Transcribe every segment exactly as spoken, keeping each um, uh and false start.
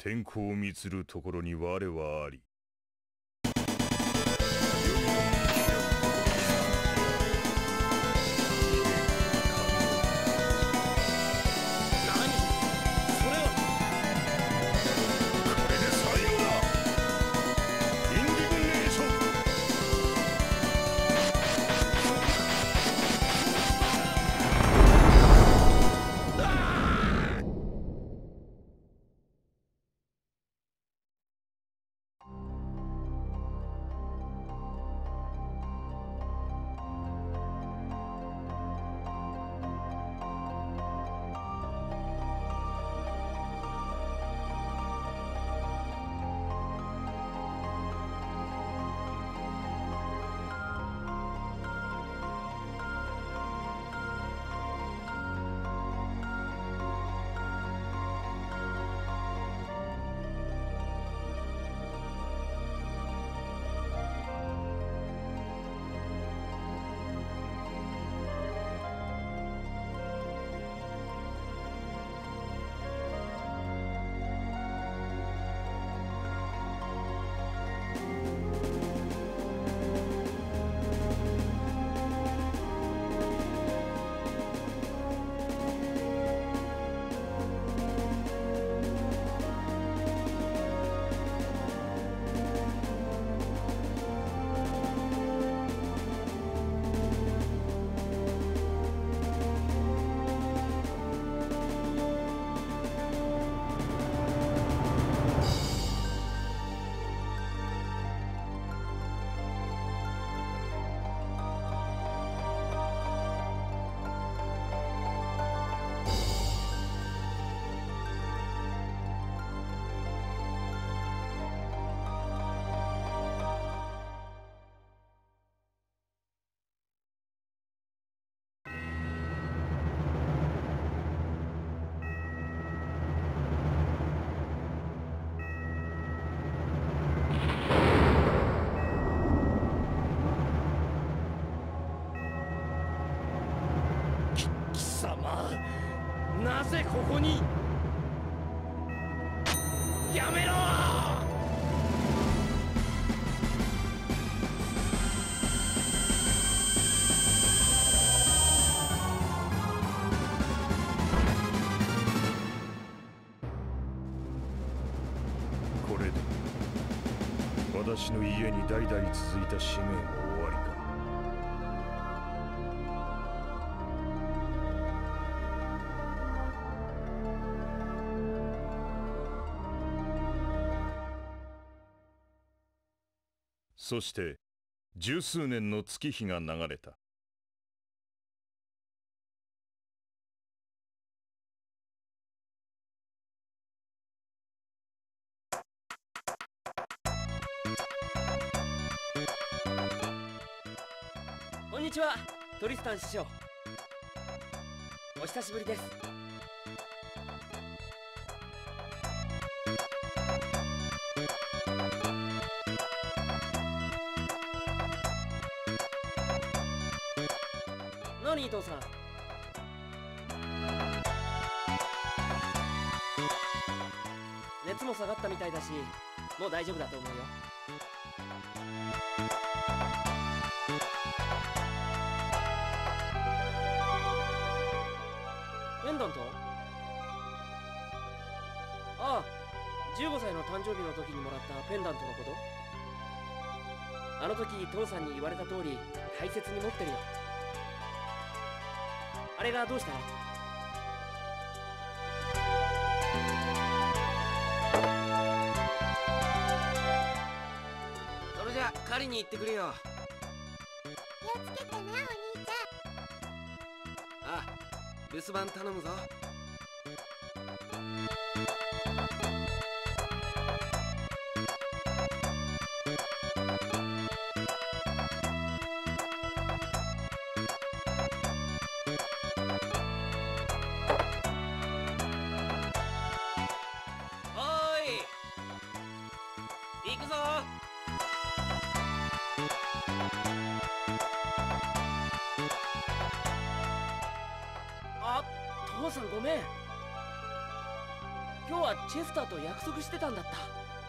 天候を満つるところに我はあり。 なぜここに？やめろ！ これで私の家に代々続いた使命も終わりか。そして十数年の月日が流れた。 こんにちは、トリスタン師匠。お久しぶりです。何、伊藤さん。熱も下がったみたいだし、もう大丈夫だと思うよ。ペンダント？ああ、じゅうごさいの誕生日の時にもらったペンダントのこと？あの時父さんに言われた通り大切に持ってるよ。あれがどうした？それじゃ狩りに行ってくれよ。 気をつけてね、お兄ちゃん。 ああ、留守番頼むぞ。行くぞ。あ、父さんごめん。 今日はチェスターと約束してたんだった。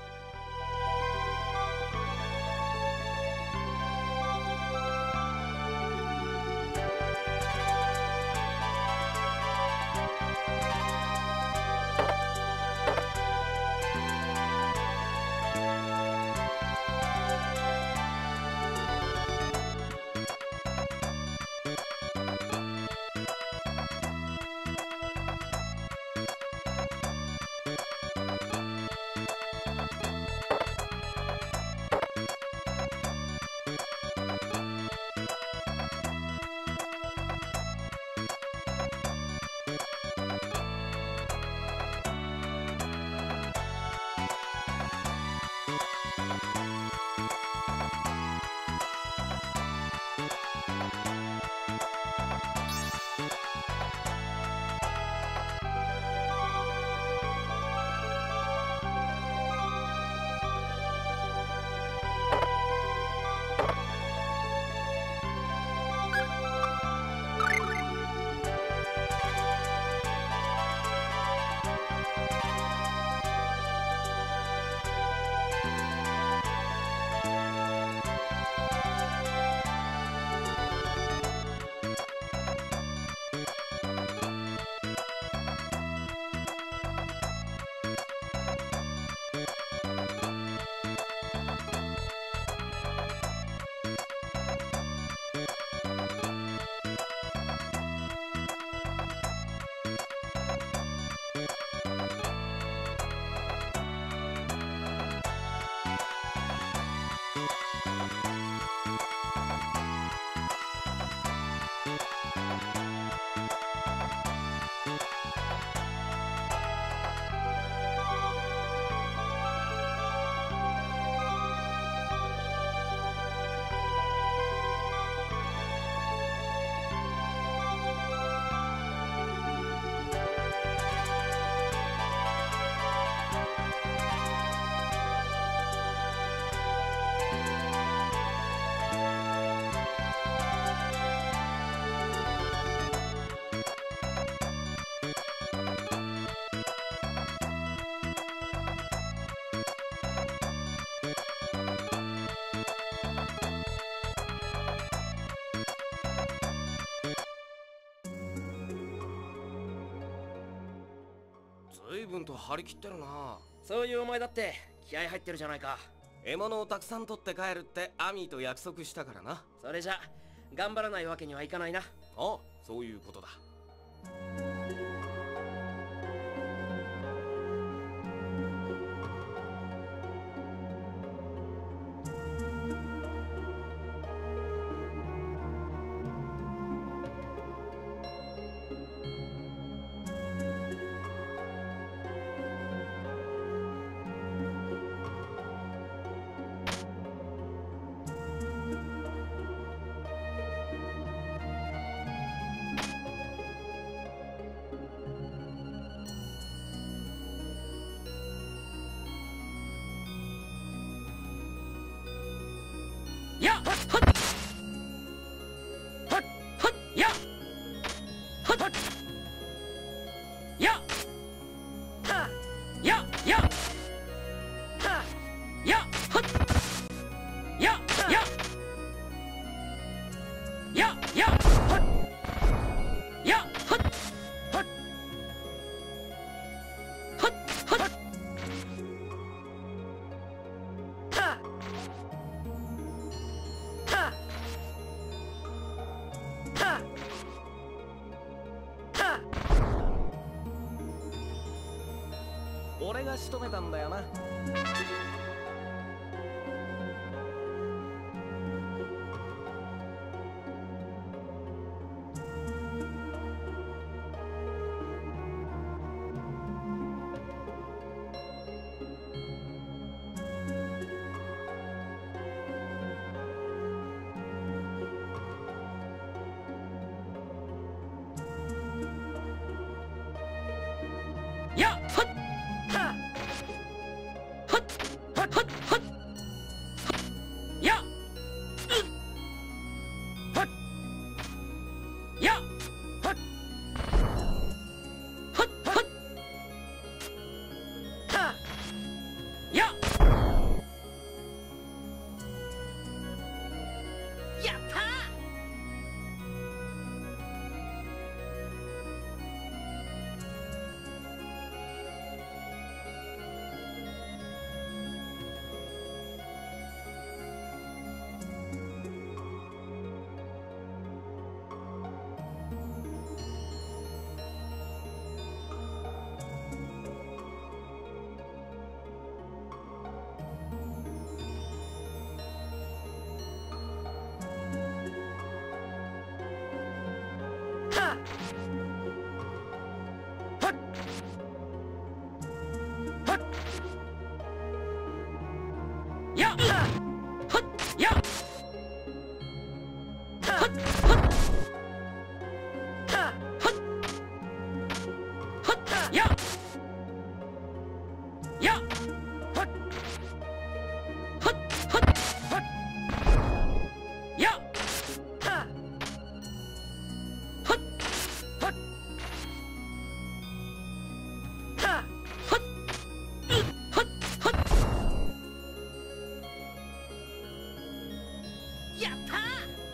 随分と張り切ってるな。 そういうお前だって気合入ってるじゃないか。 獲物をたくさん取って帰るってアミーと約束したからな。 それじゃ頑張らないわけにはいかないな。 ああ、そういうことだ。 やっはっはっはっはっやっはっはっやっはややはやはっややややはっやはっはっはっはっ俺が仕留めたんだよな。 やっはっはっはっはっはっやっはっやっはっはっはっやったー。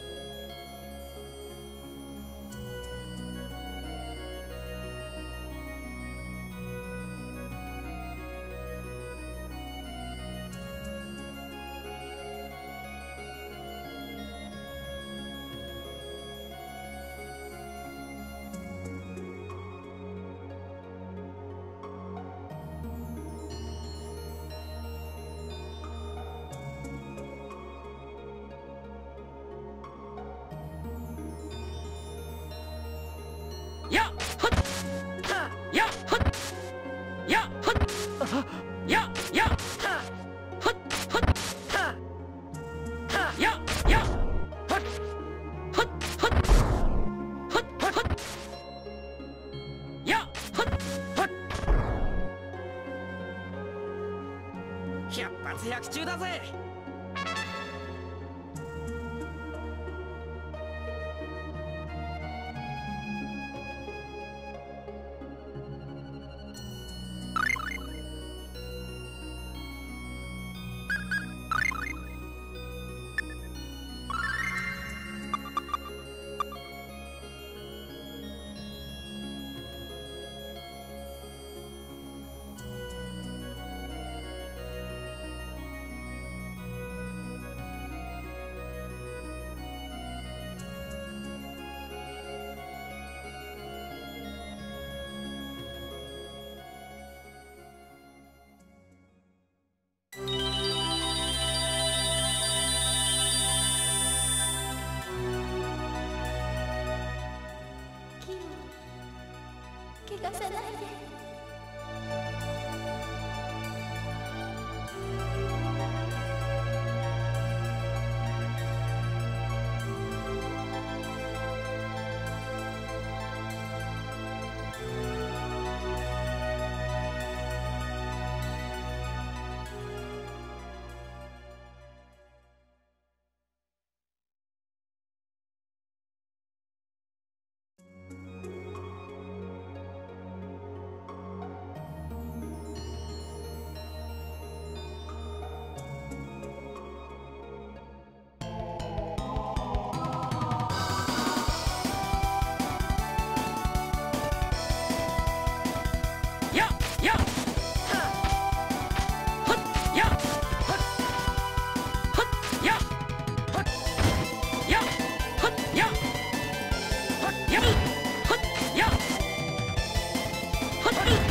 やっはっやっはっやっはっややはっはっややはっはっはっはっはっやはっはっ百発百中だぜ。 怪我さないで。 ややはっやはっはっやはっやはっやはっやはっやはっ